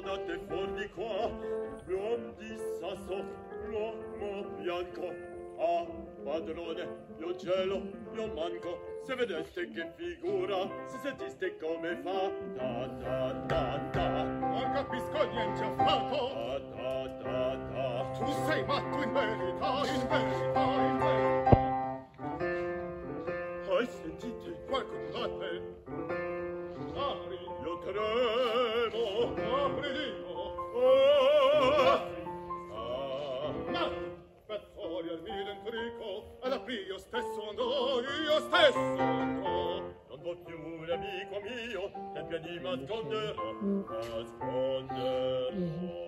guardate fuor di qua, l'uom di sasso, l'uomo bianco. Ah, padrone, io gelo, io manco, se vedeste che figura, se sentiste come fa, da da da da. Non capisco niente affatto. Da da da da. Tu sei matto in verità, in verità, in verità. Hai sentite? Qualcun batte. Apri. Io tremo. Apri, Dio. Apri. Ma, per fuori al mio intrico, ad apri io stesso andò, io stesso andrò. Non vuol più nemico mio, che piedi m'asconderò, m'asconderò.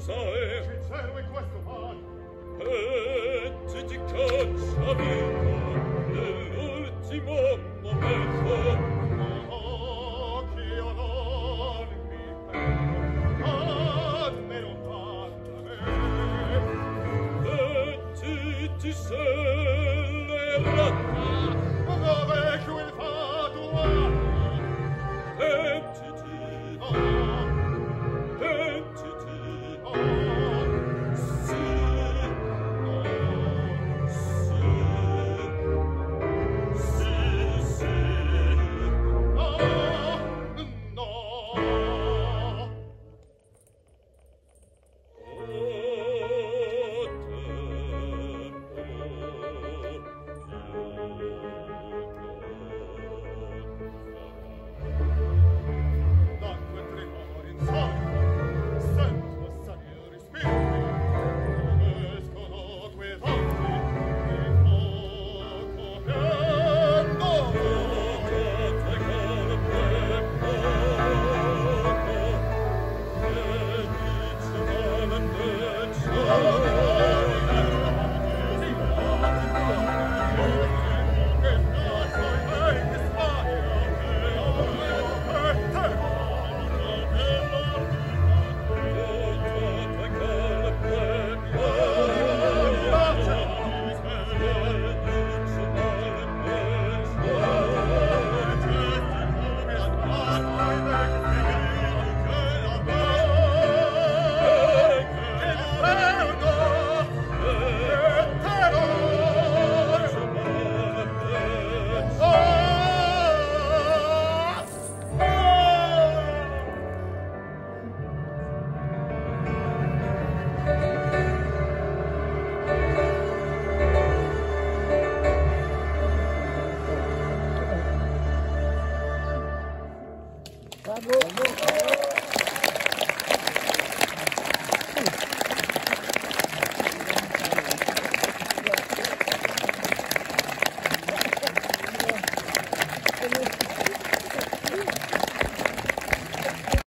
cosa è? Sincero è questo par. E ti caccia vita nell'ultimo momento. Oh, che io non mi perdo, almeno parla a me. E ti sei